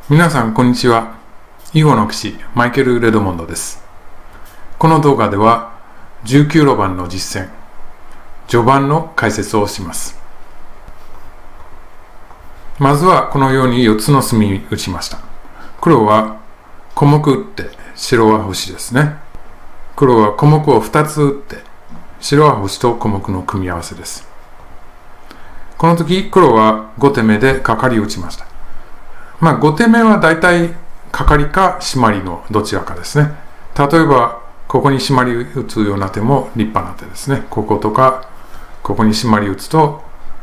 皆さんこんにちは。囲碁の棋士マイケル・レドモンドです。この動画では19路盤の実戦序盤の解説をします。まずはこのように4つの隅打ちました。黒は小目打って白は星ですね。黒は小目を2つ打って白は星と小目の組み合わせです。この時黒は5手目でカカリ打ちました。5手目はだいたいカカリかシマリのどちらかですね。例えばここにシマリ打つような手も立派な手ですね。こことかここにシマリ打つと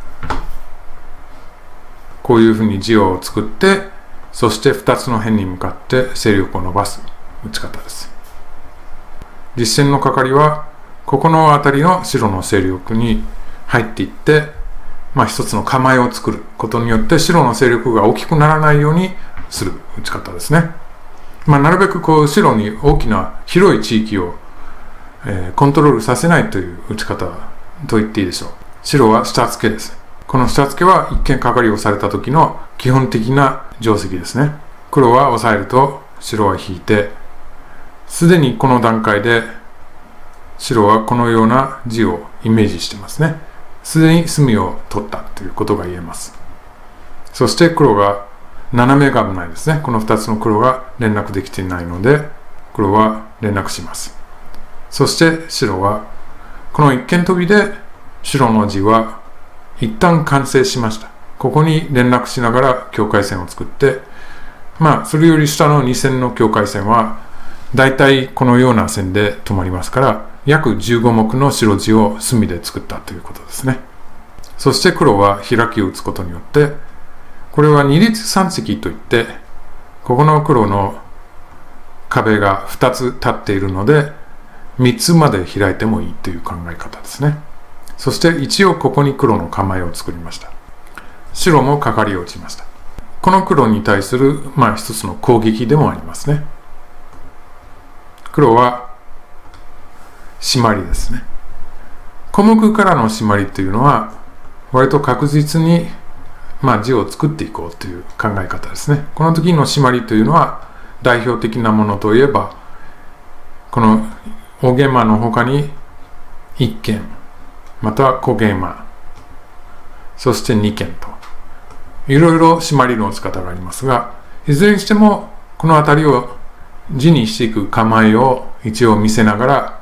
こういうふうに地を作って、そして2つの辺に向かって勢力を伸ばす打ち方です。実戦のカカリはここの辺りの白の勢力に入っていって一つの構えを作ることによって白の勢力が大きくならないようにする打ち方ですね。なるべく白に大きな広い地域を、コントロールさせないという打ち方と言っていいでしょう。白は下付けです。この下付けは一見カカリをされた時の基本的な定石ですね。黒は押さえると白は引いて、すでにこの段階で白はこのような地をイメージしてますね。すでに隅を取ったということが言えます。そして黒が斜めが危ないですね。この2つの黒が連絡できていないので黒は連絡します。そして白はこの一間飛びで白の地は一旦完成しました。ここに連絡しながら境界線を作って、それより下の2線の境界線はだいたいこのような線で止まりますから約15目の白地を隅で作ったということですね。そして黒は開きを打つことによって、これは二立三石といって、ここの黒の壁が2つ立っているので、3つまで開いてもいいという考え方ですね。そして一応ここに黒の構えを作りました。白もカカリを打ちました。この黒に対する一つの攻撃でもありますね。黒はシマリですね。小目からのシマリというのは割と確実に地を作っていこうという考え方ですね。この時のシマリというのは代表的なものといえばこの大ゲイマの他に一間または小ゲイマそして二間といろいろシマリの打ち方がありますが、いずれにしてもこの辺りを地にしていく構えを一応見せながら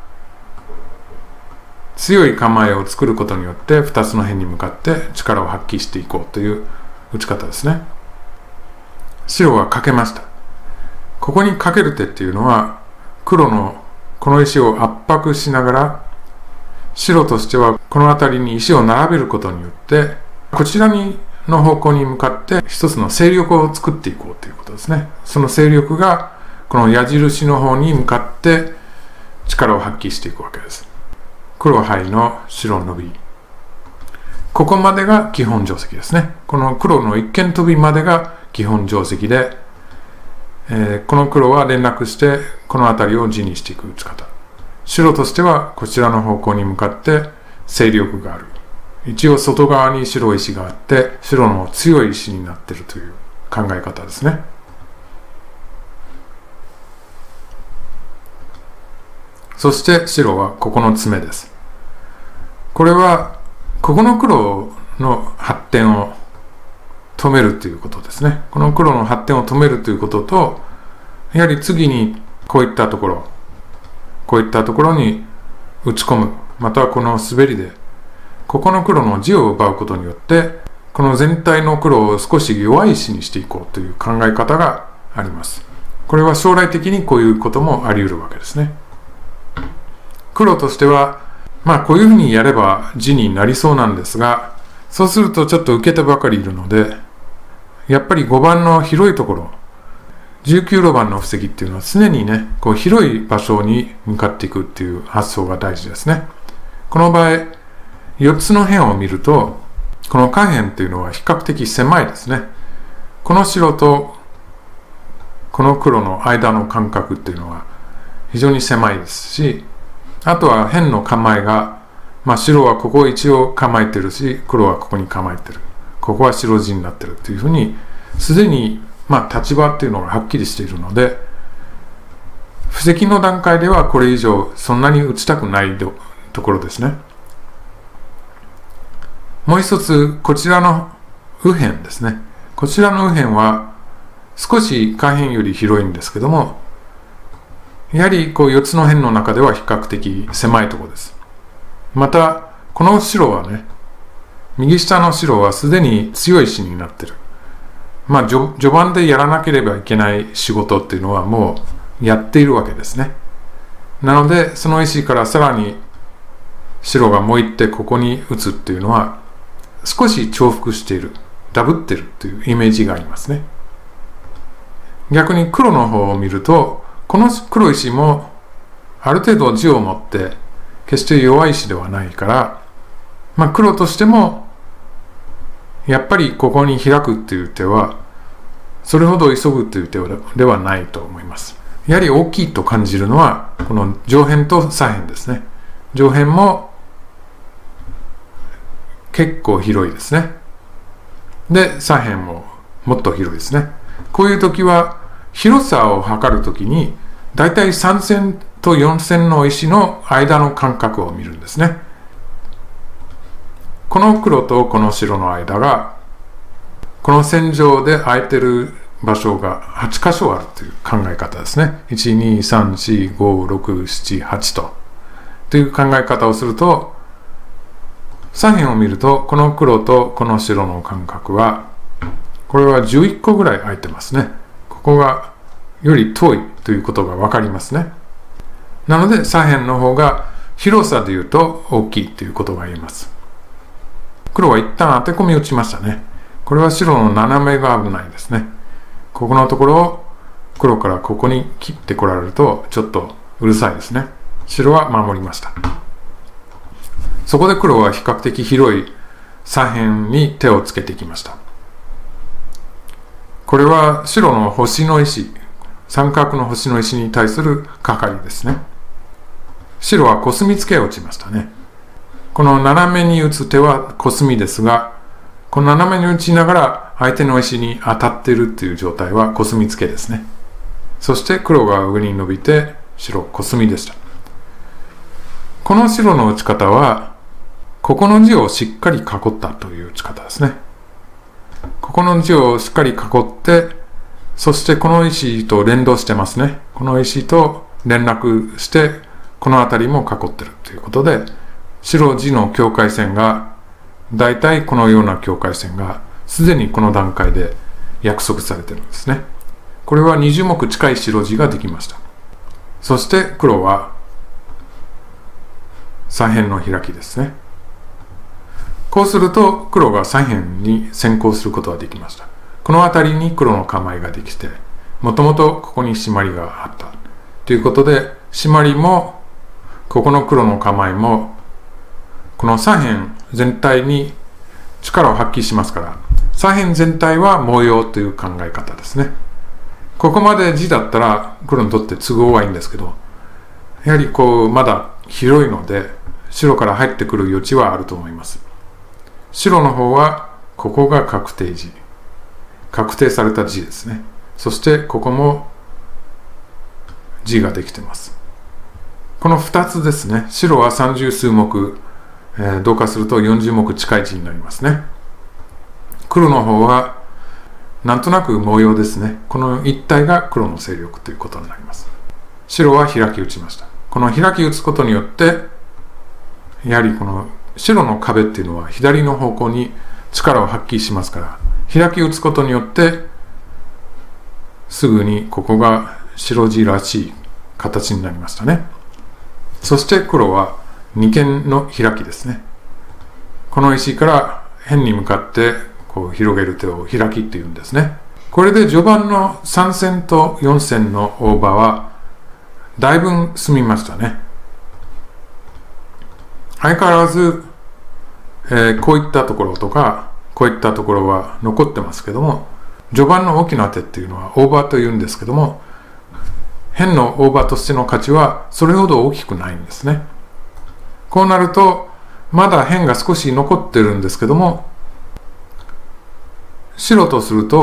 強い構えを作ることによって2つの辺に向かって力を発揮していこうという打ち方ですね。白はかけました。ここにかける手っていうのは黒のこの石を圧迫しながら白としてはこの辺りに石を並べることによってこちらの方向に向かって一つの勢力を作っていこうということですね。その勢力がこの矢印の方に向かって力を発揮していくわけです。黒灰の白ノビ、ここまでが基本定石ですね。この黒の一間飛びまでが基本定石で、この黒は連絡してこの辺りを地にしていく打ち方。白としてはこちらの方向に向かって勢力がある。一応外側に白石があって白の強い石になっているという考え方ですね。そして白はここの詰めです。これはここの黒の発展を止めるということですね。この黒の発展を止めるということと、やはり次にこういったところに打ち込む、またはこの滑りでここの黒の地を奪うことによってこの全体の黒を少し弱い石にしていこうという考え方があります。これは将来的にこういうこともあり得るわけですね。黒としてはこういうふうにやれば地になりそうなんですが、そうするとちょっと受けてばかりいるので、やっぱり5番の広いところ19路盤の布石っていうのは常にね広い場所に向かっていくっていう発想が大事ですね。この場合4つの辺を見るとこの下辺っていうのは比較的狭いですね。この白とこの黒の間の間隔っていうのは非常に狭いですし、あとは辺の構えが、白はここを一応構えてるし黒はここに構えてる、ここは白地になってるというふうにすでに立場っていうのがはっきりしているので、布石の段階ではこれ以上そんなに打ちたくないところですね。もう一つ、こちらの右辺ですね。こちらの右辺は少し下辺より広いんですけども、やはり4つの辺の中では比較的狭いところです。また、この白はね、右下の白はすでに強い石になっている。序盤でやらなければいけない仕事っていうのはもうやっているわけですね。なので、その石からさらに白がもう一手ここに打つっていうのは少し重複している、ダブってるというイメージがありますね。逆に黒の方を見ると、この黒石もある程度地を持って決して弱い石ではないから、黒としてもやっぱりここに開くっていう手はそれほど急ぐっていう手ではないと思います。やはり大きいと感じるのはこの上辺と左辺ですね。上辺も結構広いですね。で、左辺ももっと広いですね。こういう時は広さを測るときにだいたい3線と4線の石の間の間隔を見るんですね。この黒とこの白の間がこの線上で空いてる場所が8箇所あるという考え方ですね。1、2、3、4、5、6、7、8という考え方をすると、左辺を見るとこの黒とこの白の間隔はこれは11個ぐらい空いてますね。ここがより遠いということが分かりますね。なので左辺の方が広さでいうと大きいということが言えます。黒は一旦当て込み打ちましたね。これは白の斜めが危ないですね。ここのところを黒からここに切ってこられるとちょっとうるさいですね。白は守りました。そこで黒は比較的広い左辺に手をつけてきました。これは白の星の石、三角の星の石に対するカカリですね。白はコスミツケを打ちましたね。この斜めに打つ手はコスミですが、この斜めに打ちながら相手の石に当たっているという状態はコスミツケですね。そして黒が上に伸びて白コスミでした。この白の打ち方はここの字をしっかり囲ったという打ち方ですね。ここの字をしっかり囲って、そしてこの石と連動してますね。この石と連絡してこの辺りも囲ってるということで、白地の境界線がだいたいこのような境界線がすでにこの段階で約束されているんですね。これは20目近い白地ができました。そして黒は左辺の開きですね。こうすると黒が左辺に先行することができました。この辺りに黒の構えができて、もともとここに締まりがあったということで、締まりもここの黒の構えもこの左辺全体に力を発揮しますから、左辺全体は模様という考え方ですね。ここまで地だったら黒にとって都合はいいんですけど、やはりまだ広いので白から入ってくる余地はあると思います。白の方はここが確定地、確定された地ですね。そしてここも地ができてます。この2つですね。白は30数目、同化すると40目近い地になりますね。黒の方はなんとなく模様ですね。この一帯が黒の勢力ということになります。白は開き打ちました。この開き打つことによって、やはりこの白の壁っていうのは左の方向に力を発揮しますから、開き打つことによってすぐにここが白地らしい形になりましたね。そして黒は二間の開きですね。この石から辺に向かって広げる手を開きっていうんですね。これで序盤の3線と4線の大場はだいぶ済みましたね。相変わらず、こういったところとかこういったところは残ってますけども、序盤の大きな手っていうのは大場というんですけども、辺の大場としての価値はそれほど大きくないんですね。こうなるとまだ辺が少し残ってるんですけども、白とすると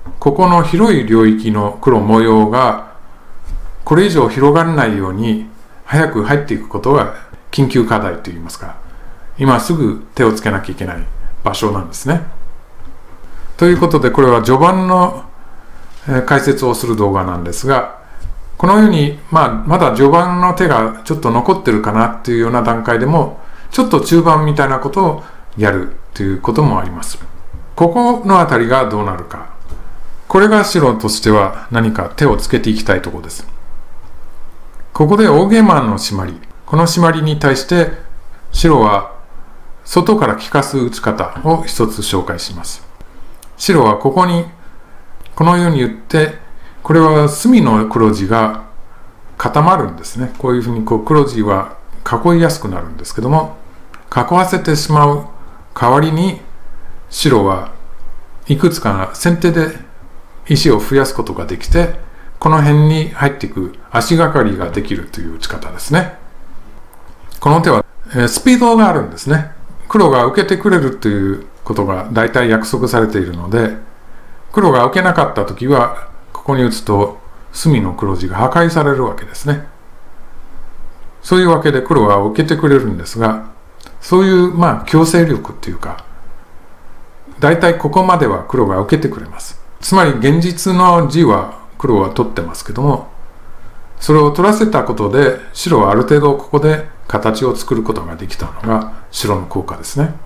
ここの広い領域の黒模様がこれ以上広がらないように早く入っていくことが緊急課題といいますか、今すぐ手をつけなきゃいけない場所なんですね。ということで、これは序盤の解説をする動画なんですが、このように、まだ序盤の手がちょっと残ってるかなっていうような段階でも、ちょっと中盤みたいなことをやるということもあります。ここのあたりがどうなるか。これが白としては何か手をつけていきたいところです。ここでオーゲーマンの締まり。この締まりに対して白は外から利かす打ち方を一つ紹介します。白はここにこのように打って、これは隅の黒地が固まるんですね。こういうふうに黒地は囲いやすくなるんですけども、囲わせてしまう代わりに白はいくつかの先手で石を増やすことができて、この辺に入っていく足がかりができるという打ち方ですね。この手はスピードがあるんですね。黒が受けてくれるということが大体約束されているので、黒が受けなかった時はここに打つと隅の黒地が破壊されるわけですね。そういうわけで黒は受けてくれるんですが、そういう強制力っていうか、大体ここまでは黒が受けてくれます。つまり現実の地は黒は取ってますけども、それを取らせたことで白はある程度ここで形を作ることができたのが白の効果ですね。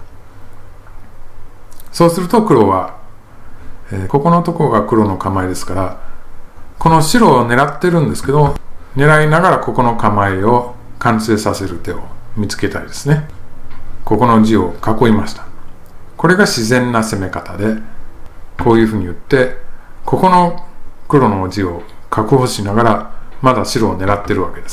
そうすると黒は、ここのところが黒の構えですから、この白を狙ってるんですけど、狙いながらここの構えを完成させる手を見つけたいですね。ここの地を囲いました。これが自然な攻め方で、こういうふうに打って、ここの黒の地を確保しながらまだ白を狙ってるわけです。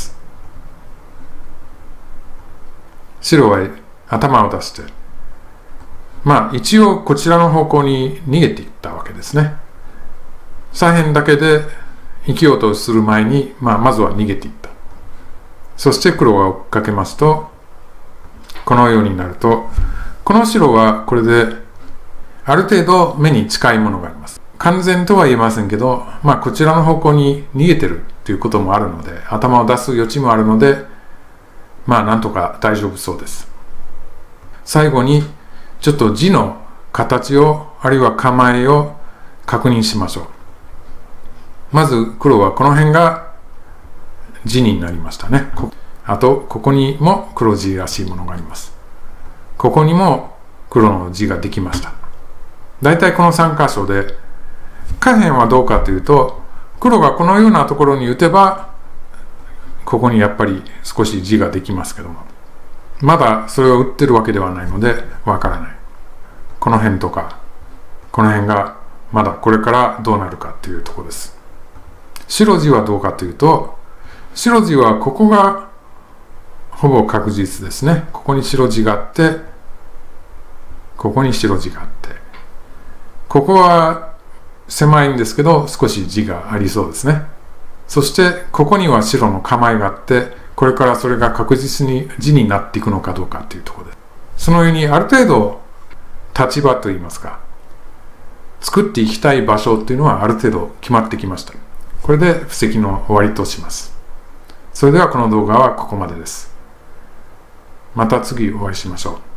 白は頭を出して、一応こちらの方向に逃げていったわけですね。左辺だけで生きようとする前に、まずは逃げていった。そして黒が追っかけますと、このようになると、この白はこれである程度目に近いものがあります。完全とは言えませんけど、こちらの方向に逃げてるということもあるので、頭を出す余地もあるので、なんとか大丈夫そうです。最後にちょっと地の形を、あるいは構えを確認しましょう。まず黒はこの辺が地になりましたね。あとここにも黒地らしいものがあります。ここにも黒の地ができました。だいたいこの3箇所で、下辺はどうかというと、黒がこのようなところに打てばここにやっぱり少し地ができますけども、まだそれを打ってるわけではないのでわからない。この辺とかこの辺がまだこれからどうなるかっていうところです。白地はどうかというと、白地はここがほぼ確実ですね。ここに白地があって、ここに白地があって、ここは狭いんですけど少し地がありそうですね。そしてここには白の構えがあって、これからそれが確実に地になっていくのかどうかというところです。そのようにある程度立場といいますか、作っていきたい場所っていうのはある程度決まってきました。これで布石の終わりとします。それではこの動画はここまでです。また次お会いしましょう。